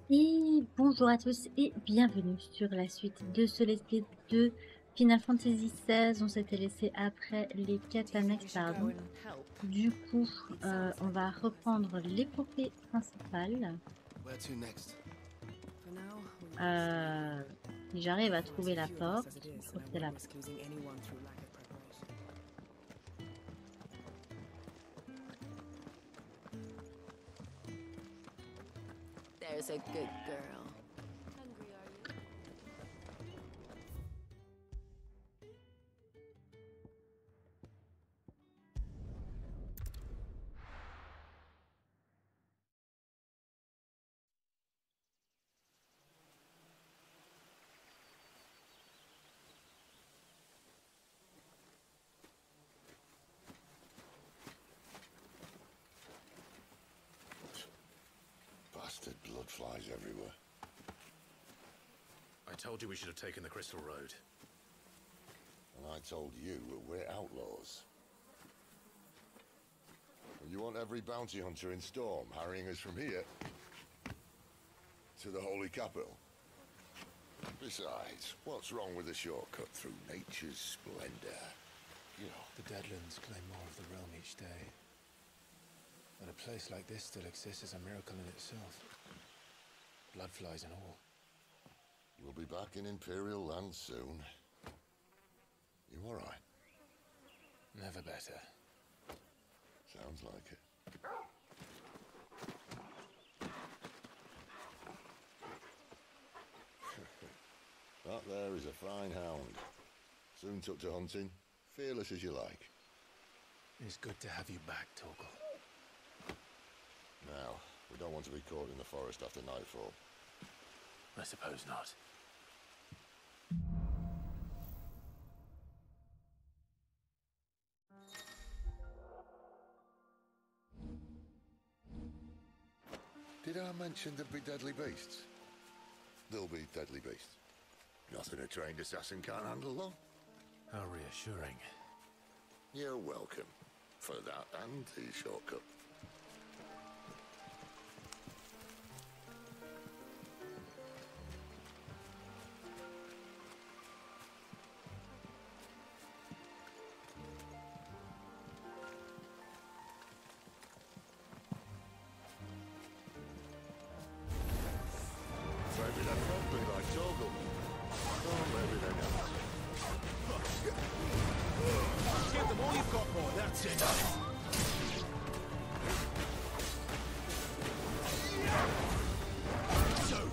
Et bonjour à tous et bienvenue sur la suite de ce let's play de Final Fantasy XVI. On s'était laissé après les quêtes annexes, pardon. Du coup, on va reprendre l'épopée principale. Si j'arrive à trouver la porte, je crois que c'est là. There's a good girl. Hungry, are you? Bastard blood flies everywhere. I told you we should have taken the Crystal Road. And I told you that we're outlaws. And you want every bounty hunter in Storm harrying us from here to the Holy Capital? Besides, what's wrong with a shortcut through nature's splendor? You know, The Deadlands claim more of the realm each day. But a place like this still exists is a miracle in itself. Bloodflies and all. we'll be back in Imperial land soon. You all right? Never better. Sounds like it. That there is a fine hound. Soon took to hunting. Fearless as you like. It's good to have you back, Torgal. Now, we don't want to be caught in the forest after nightfall. I suppose not. Did I mention there'd be deadly beasts? There'll be deadly beasts. Nothing a trained assassin can't handle, though. How reassuring. You're welcome. For that and the shortcut. Maybe they're probably like Torgal. Or maybe they're not. Give them all you've got, boy. That's it. It's over.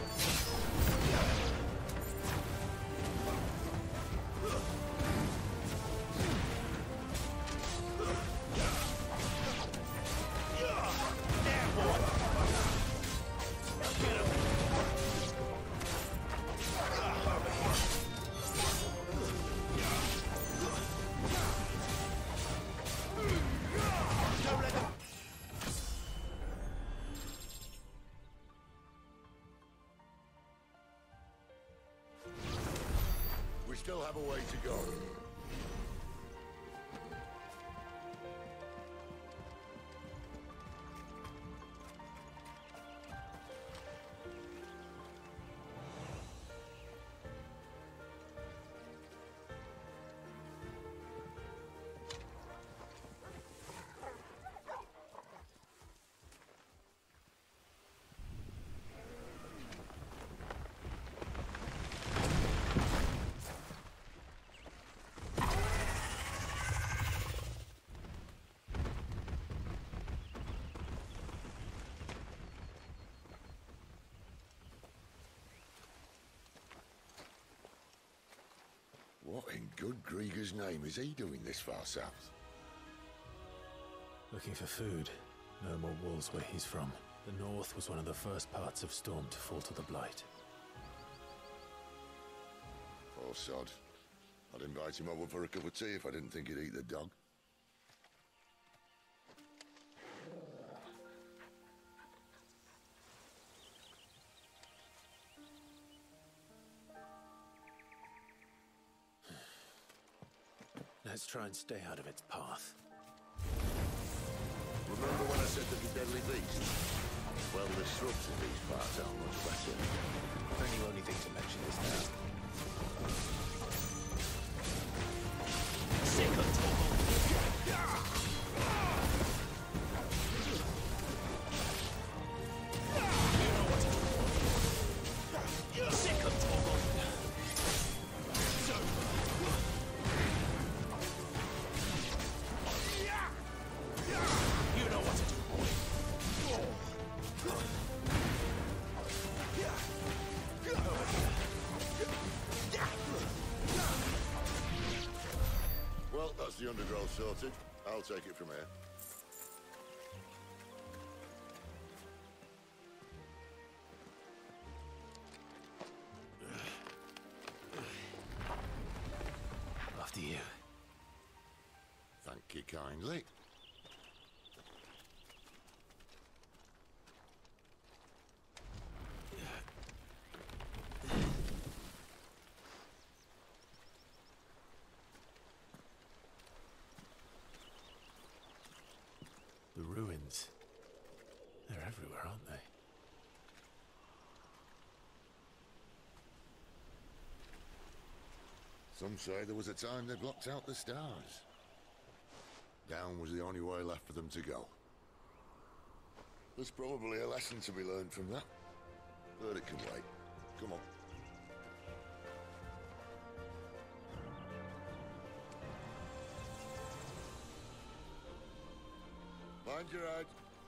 There, boy. Get him. Don't let them. We still have a way to go. What in good Grieger's name is he doing this far south? Looking for food. No more wolves where he's from. The north was one of the first parts of Storm to fall to the Blight. Poor sod. I'd invite him over for a cup of tea if I didn't think he'd eat the dog. Let's try and stay out of its path. Remember when I said there'd be deadly beasts? Well, the shrubs in these parts aren't much better. Then you only think to mention this now. Sick of Torgal. You know what to do. Sick of Torgal. You know what to do. Well, that's the undergrowth sorted. I'll take it from here. After you. Thank you kindly. The ruins. They're everywhere, aren't they? Some say there was a time they blocked out the stars. Down was the only way left for them to go. There's probably a lesson to be learned from that. But it can wait. Come on. Mind your head.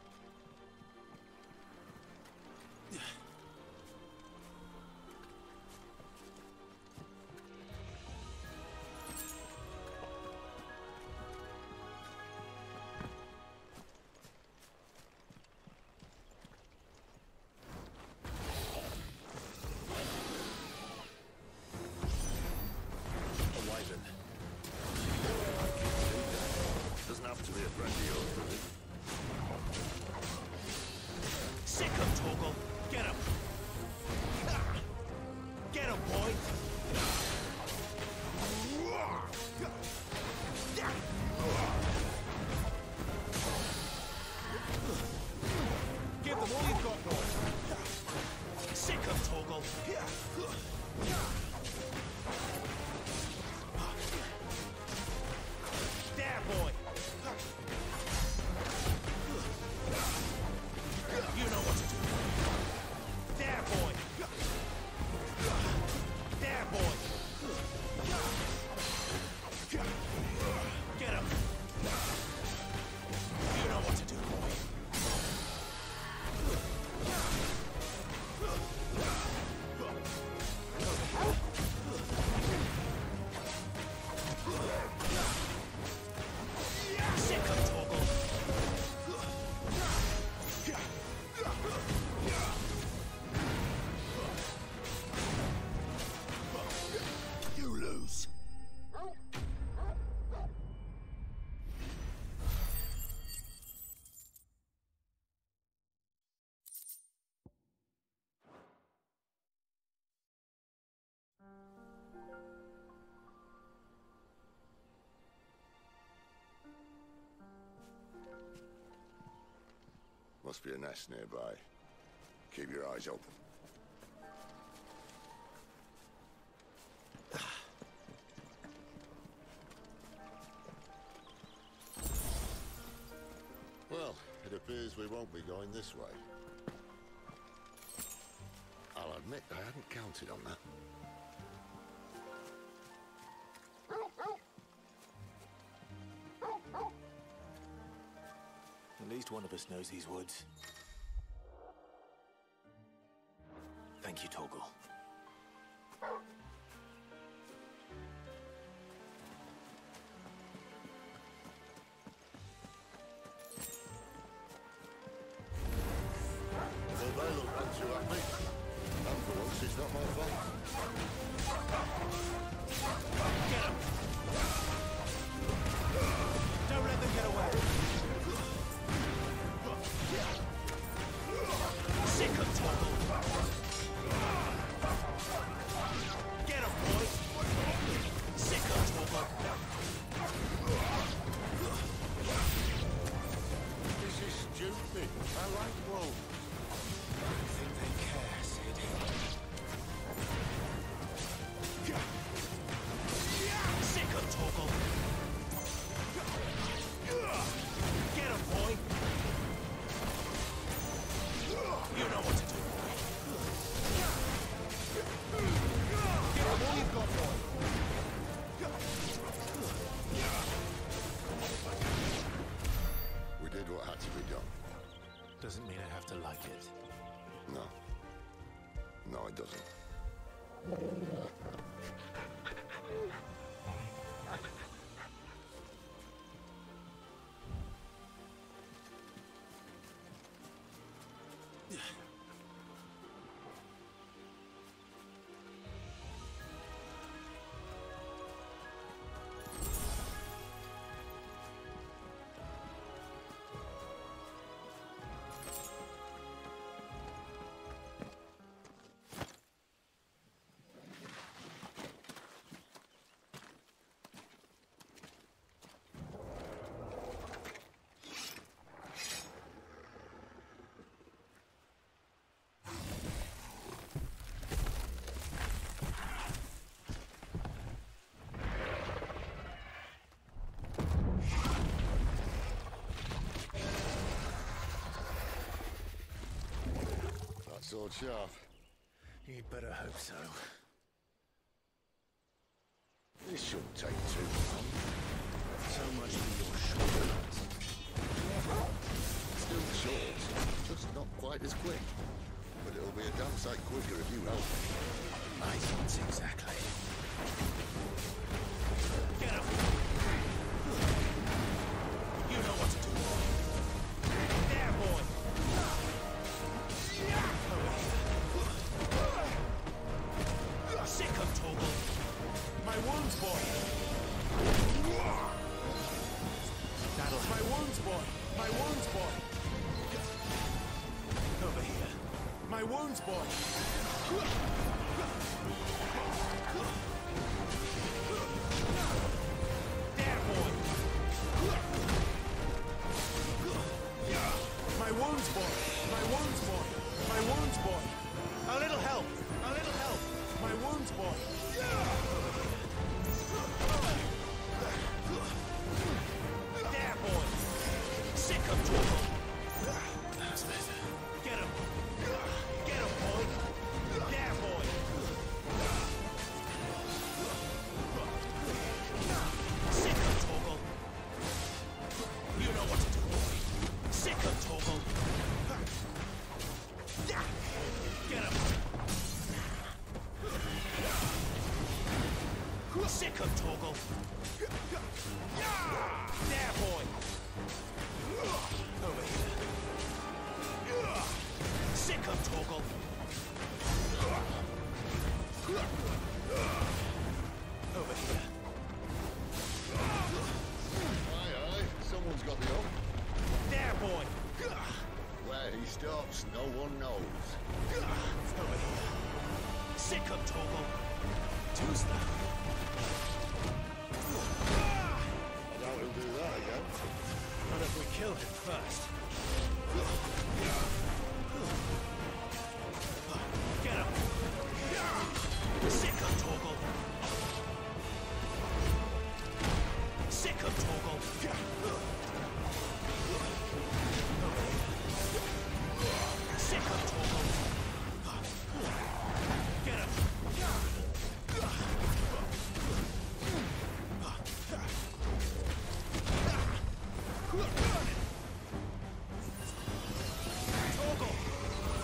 A wyvern. Doesn't have to be a friend of yours, does it? Sick of Torgal. Get him. Get him, boy. Give them all you've got, boy. Sick of Torgal. There, boy. You know what to do. There, boy. There, boy. Get him. You know what to do, boy. Sick of Torgal. You lose. Must be a nest nearby. Keep your eyes open. Well, it appears we won't be going this way. I'll admit I hadn't counted on that. At least one of us knows these woods. Thank you, Torgal. Well, they look not too happy. And for once, it's not my fault. Get him. Don't let them get away. Sick of Torgal. Get him, boy. Sick of Torgal. This is stupid. I like wolves. You know what to do, boy. Give them all you've got, boy. We did what had to be done. Doesn't mean I have to like it. No. No, it doesn't. Sword sharp. You'd better hope so. This shouldn't take too long. So much for your shortcuts. Still short, just not quite as quick. But it'll be a damn sight quicker if you help me. My thoughts exactly. Get him! You know what to do. There, boy! Sick of Toggle! My wounds, boy! That'll my wounds, boy! My wounds, boy! Over here. My wounds, boy! There, boy! My wounds, boy! My wounds, boy! My wounds, boy! A little help! A little help! My wounds, boy! There, boy! Sick of trouble! That's better. Get him! Get him, boy! There, boy! Sick of Toggle! You know what to do, boy! Sick of Toggle! Get him! Sick of Toggle! There, boy! Over here. Sick of Toggle! Over here. Aye, someone's got the hook. There, boy! Where he stops, no one knows. Over here. Sick of Toggle! Two's now. I doubt he'll do that again. Not if we kill him first. Get him! Sick of Toggle! Sick of Toggle! Sick of Toggle! Get him! Toggle!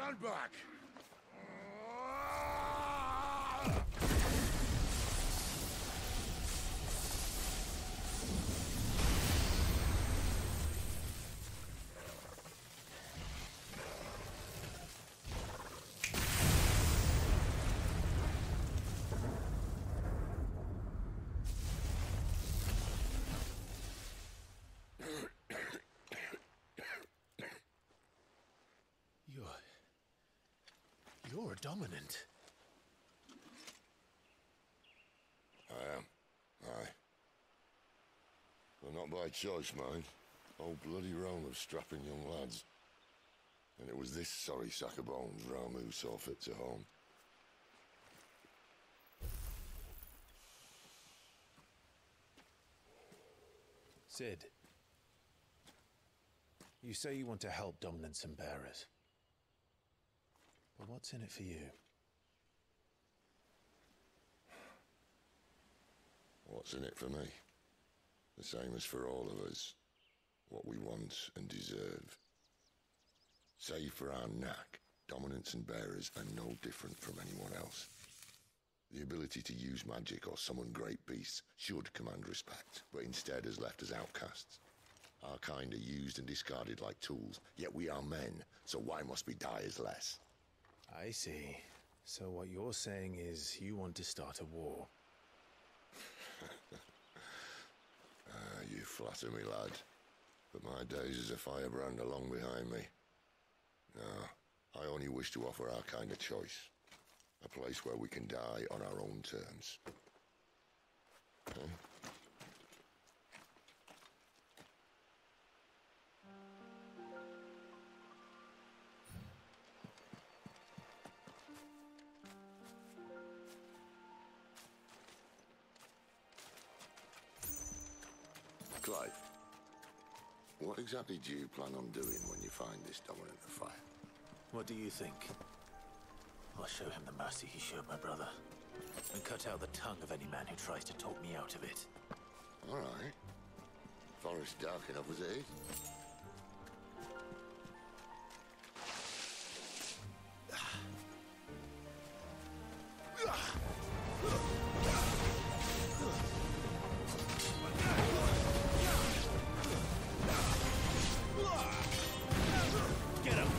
Stand back! You're a dominant. I am. Aye. Well, not by choice, mind. Whole bloody realm of strapping young lads. And it was this sorry sack of bones Ramu saw fit to home. Sid, you say you want to help dominants and bearers. But what's in it for you? What's in it for me? The same as for all of us. What we want and deserve. Save for our knack, dominants and bearers are no different from anyone else. The ability to use magic or summon great beasts should command respect, but instead has left us outcasts. Our kind are used and discarded like tools, yet we are men, so why must we die as less? I see. So what you're saying is you want to start a war. You flatter me, lad. But my days as a firebrand are long behind me. No, I only wish to offer our kind a choice. A place where we can die on our own terms. Huh? Clive, what exactly do you plan on doing when you find this dominant of fire? What do you think? I'll show him the mercy he showed my brother, and cut out the tongue of any man who tries to talk me out of it. All right. Forest dark enough as it is. Get him!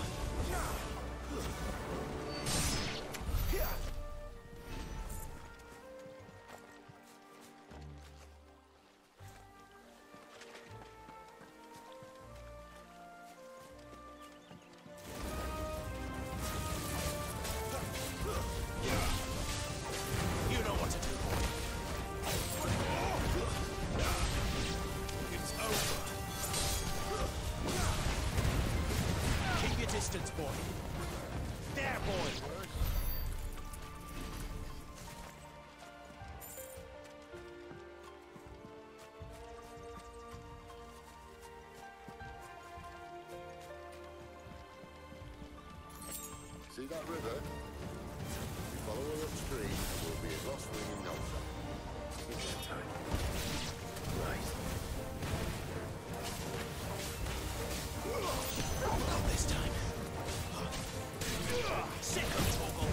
You know what to do, boy. It's over. Keep your distance, boy. There, boy. See that river? We follow her upstream and we'll be as lost wing in no time. Give it time. Right. Not this time. Sick of Toggle.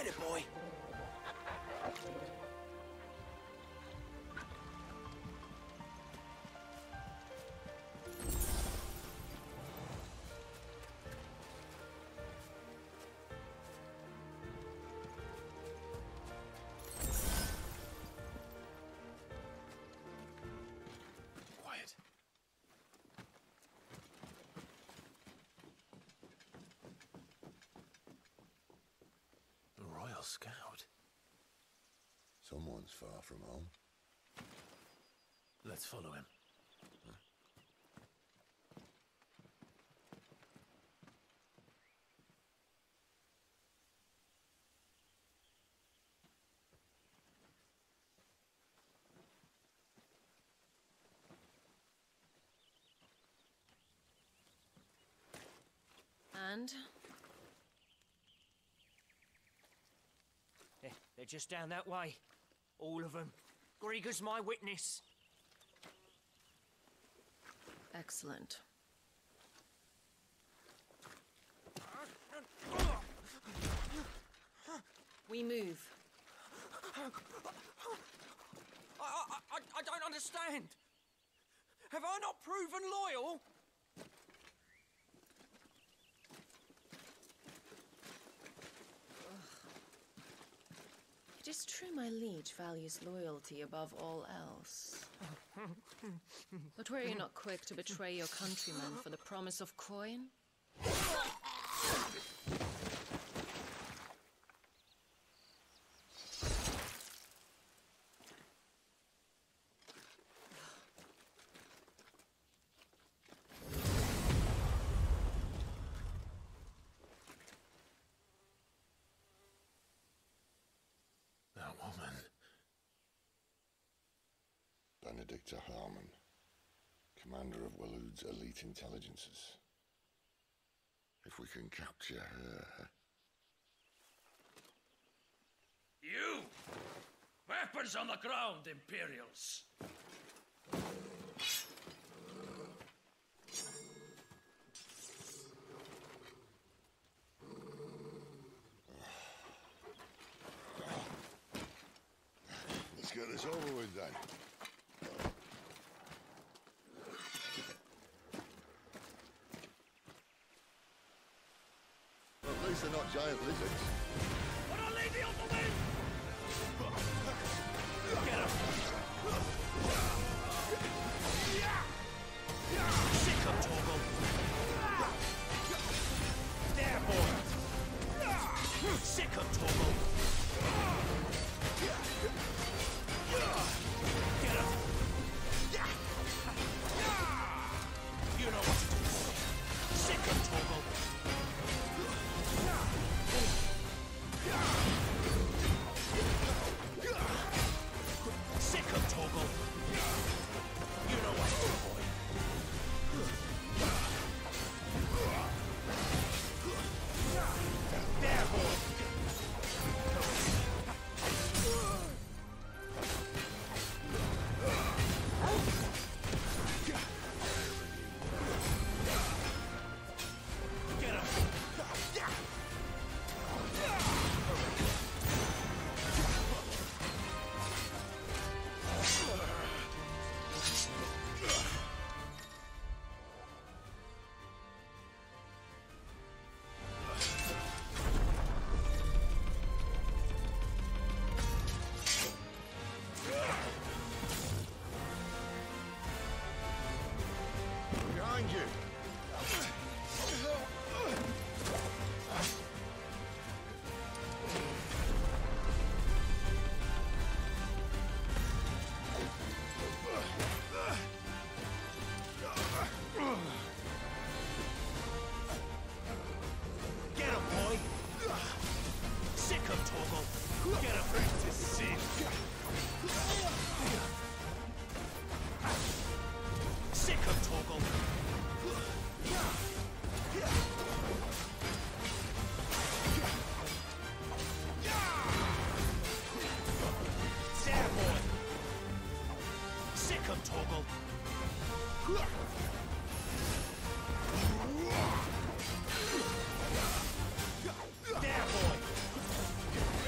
Get it, boy. Quiet. A Royal Scout. Someone's far from home. Let's follow him. And They're just down that way. All of them. Grieger's my witness. excellent. We move. I don't understand. Have I not proven loyal? It is true my liege values loyalty above all else. But were you not quick to betray your countrymen for the promise of coin? That woman. Benedicta Harmon, commander of Waloed's elite intelligences. If we can capture her... You! Weapons on the ground, Imperials! Let's get this over with then. At least they're not giant lizards. Put a lady on the wind! Get him! Sick of Torgal. There, boy. Sick of Torgal. Get him. You know what to do, boy. Sick of Torgal. Sick of Torgal. You know what to do, boy. There, boy. Get him. Behind you! Get him, boy! Sick of Torgal! Get him! To sick! Sick of Torgal! There, boy! Sick of Torgal! There, boy!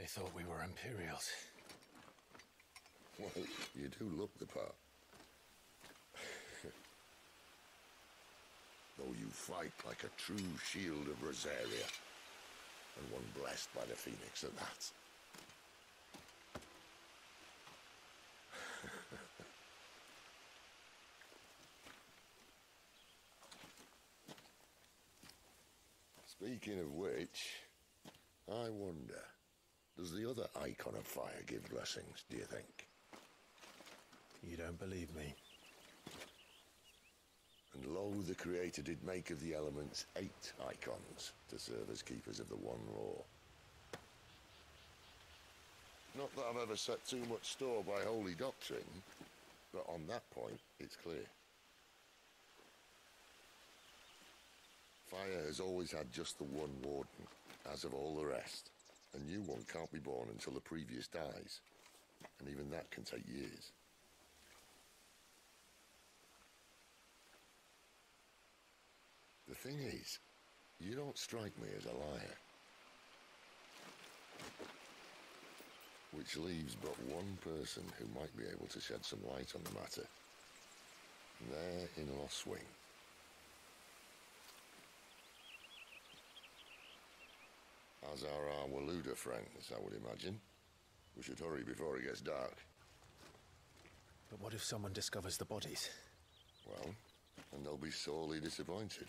thought we were Imperials. Well, you do look the part. Though you fight like a true shield of Rosaria, and one blessed by the Phoenix at that. Speaking of which, I wonder, does the other icon of fire give blessings, do you think? You don't believe me? And lo, the Creator did make of the elements 8 icons to serve as keepers of the one law. Not that I've ever set too much store by holy doctrine, but on that point, it's clear. Fire has always had just the one warden, as of all the rest. A new one can't be born until the previous dies, and even that can take years. The thing is, you don't strike me as a liar. Which leaves but one person who might be able to shed some light on the matter. There in Lostwing. As are our Waluda friends, I would imagine. We should hurry before it gets dark. But what if someone discovers the bodies? Well, and they'll be sorely disappointed.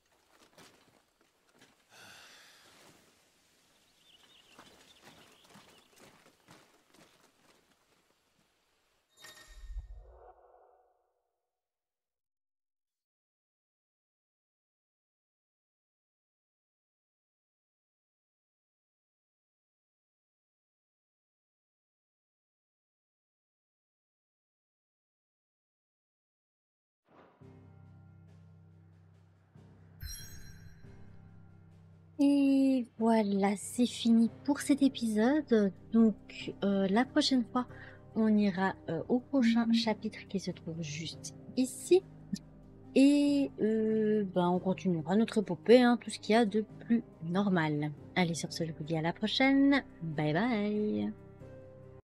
Et voilà, c'est fini pour cet épisode. Donc, la prochaine fois, on ira au prochain chapitre qui se trouve juste ici. Et on continuera notre épopée, hein, tout ce qu'il y a de plus normal. Allez, sur ce, je vous dis à la prochaine. Bye bye.